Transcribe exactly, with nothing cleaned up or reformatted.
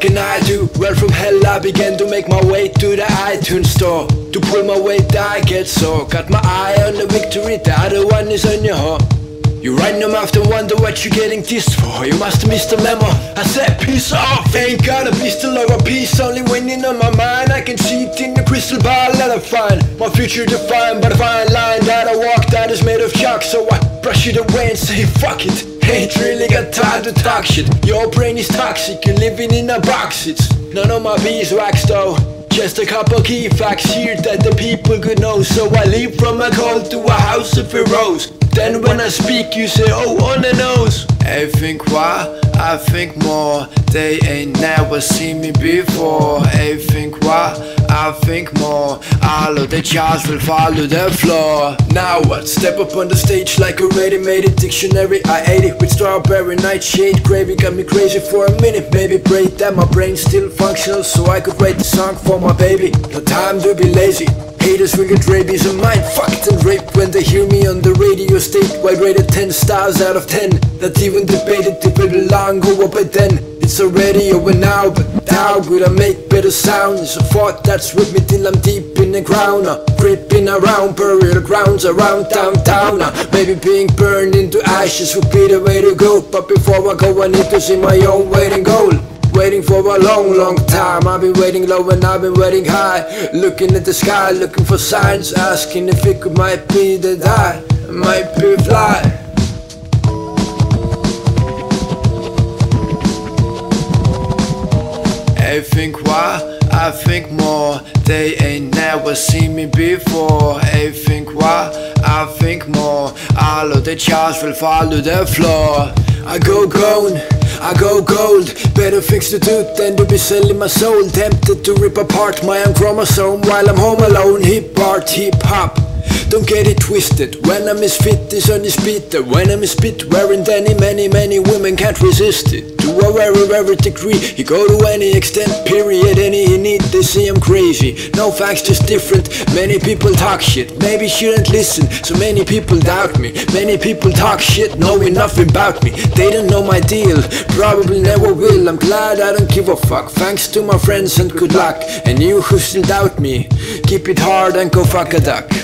can I do? Well, from hell I began to make my way to the iTunes store. To pull my weight I get sore. Got my eye on the victory, the other one is on your heart. You run your mouth and wonder what you're getting dissed for. You must have missed the memo. I said peace off. Ain't got a pistol or a piece, only winning on my mind. I can see it in the crystal ball that I find. My future defined by the fine line that I walk that is made of chalk. So I brush it away and say fuck it. Ain't really got time to talk shit. Your brain is toxic, you're living in a box. It's none of my beeswax though. Just a couple key facts here that the people could know. So I leave from a cold to a house of heroes. Then when I speak you say oh on the nose. I think why, I think more. They ain't never seen me before. I think why, I think more. All of the charts will follow the floor. Now what? Step up on the stage like a ready-made dictionary. I ate it with strawberry nightshade gravy. Got me crazy for a minute. Maybe pray that my brain's still functional so I could write the song for my baby. No time to be lazy. Haters will get rabies of mine, fucked and raped when they hear me on the radio statewide, rated ten stars out of ten. Not even debated if it will long go up, but then it's already over now. But how could I make better sound? It's a thought that's with me till I'm deep in the ground, uh, creeping around burial grounds around downtown. uh, Maybe being burned into ashes would be the way to go. But before I go I need to see my own waiting goal. Waiting for a long, long time. I've been waiting low and I've been waiting high. Looking at the sky, looking for signs. Asking if it could might be that I might be fly. I think why, I think more. They ain't never seen me before. I think why, I think more. All of the charts will follow the floor. I go grown, I go gold. Better things to do than to be selling my soul. Tempted to rip apart my own chromosome while I'm home alone. Hip art, hip hop. Don't get it twisted. When I misfit this on this beat, that when I misspit wearing Danny, many many women can't resist it. To a very very degree, you go to any extent, period, any need. They say I'm crazy, no facts, just different. Many people talk shit, maybe shouldn't listen. So many people doubt me, many people talk shit knowing nothing about me. They don't know my deal, probably never will. I'm glad I don't give a fuck, thanks to my friends and good luck. And you who still doubt me, keep it hard and go fuck a duck.